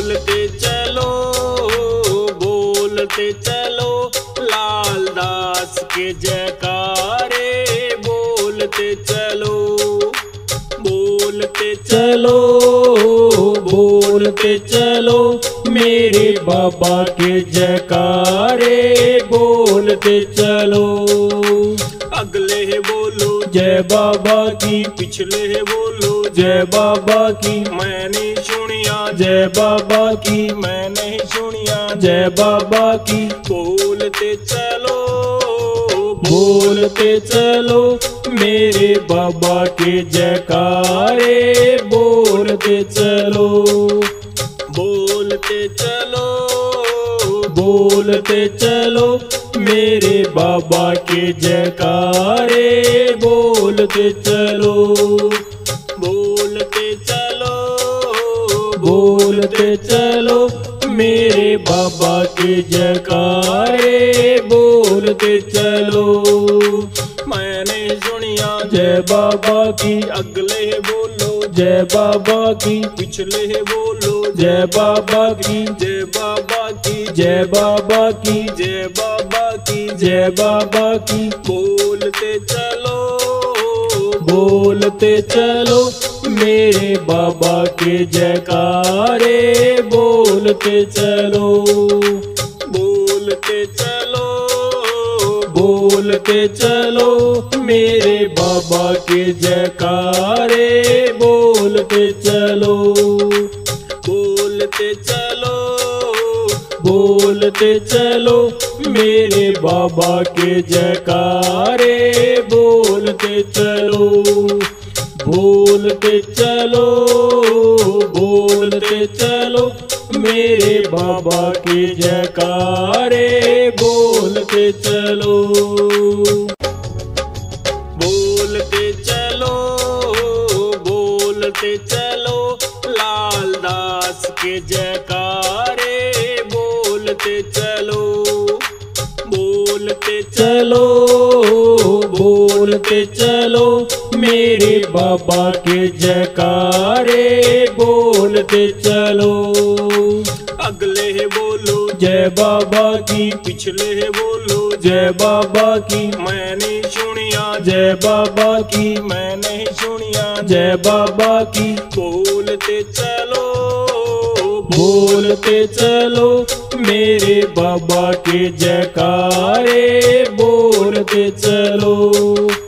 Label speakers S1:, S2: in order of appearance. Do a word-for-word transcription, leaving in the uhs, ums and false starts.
S1: बोलते चलो बोलते चलो लाल दास के जयकारे, बोलते चलो बोलते चलो बोलते चलो मेरे बाबा के जयकारे, बोलते चलो। अगले है बोलो जय बाबा की, पिछले है बोलो जय बाबा की, मैंने सुनिया जय बाबा की, मैंने सुनिया जय बाबा की। बोलते चलो बोलते चलो मेरे बाबा के जयकारे, बोलते चलो बोलते चलो बोलते चलो मेरे बाबा के जयकारे, बोलते चलो बोलते चलो बोलते चलो मेरे बाबा के जयकारे, बोलते चलो। मैंने सुनिया जय बाबा की, अगले बोलो जय बाबा की, पिछले बोलो जय बाबा की, जय बाबा की, जय बाबा की, जय बाबा की, जय बाबा की। बोलते चलो बोलते चलो मेरे बाबा के जयकारे, बोलते चलो बोलते चलो बोलते चलो मेरे बाबा के जयकारे, बोलते चलो बोलते चलो बोलते चलो मेरे बाबा के जयकारे, बोलते चलो बोलते चलो बोलते चलो मेरे बाबा के जयकारे, बोलते चलो बोलते चलो बोलते चलो लाल दास के जयकारे, बोलते चलो बोलते चलो बोलते चलो मेरे बाबा के जयकारे, बोलते चलो। अगले है बोलो जय बाबा की, पिछले है बोलो जय बाबा की, मैंने सुनिया जय बाबा की, मैंने सुनिया जय बाबा की। बोलते चलो बोलते चलो मेरे बाबा के जयकारे, बोलते चलो